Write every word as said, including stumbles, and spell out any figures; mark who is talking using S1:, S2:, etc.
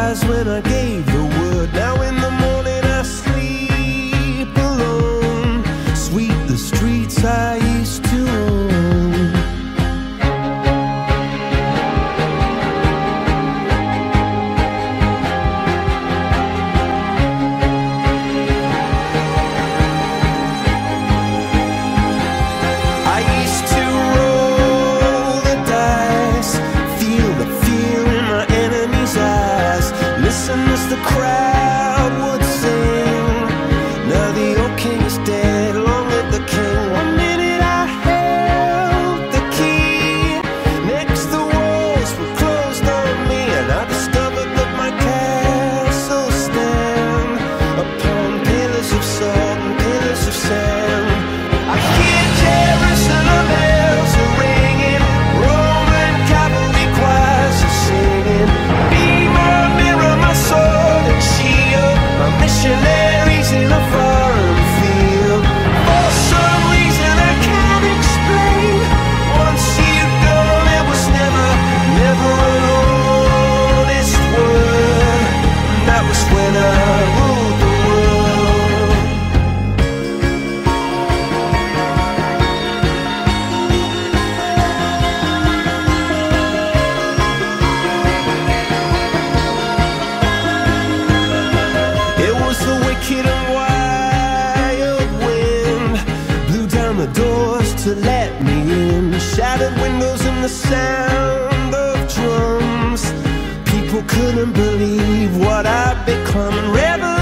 S1: eyes when I gave the word. Now in the morning I sleep alone. Sweep the streets I used to own. I used to roll the dice, feel the fear in my enemy's eyes, listen as the crowd would sing. Now the old king is dead, long live the king. One minute I held the key, next the walls were closed on me, and I discovered that my castle stand upon pillars of salt and pillars of sand. I hear Jerusalem bells are ringing, Roman cavalry choirs are singing. Be my mirror, my sword and shield, my missionaries in a foreign field. For some reason I can't explain, once you've gone it was never, never an honest word. And that was when I ruled the world. It was the wicked and wild wind, blew down the doors to let me in, shattered windows and the sound of drums. People couldn't believe what I'd become, and revelation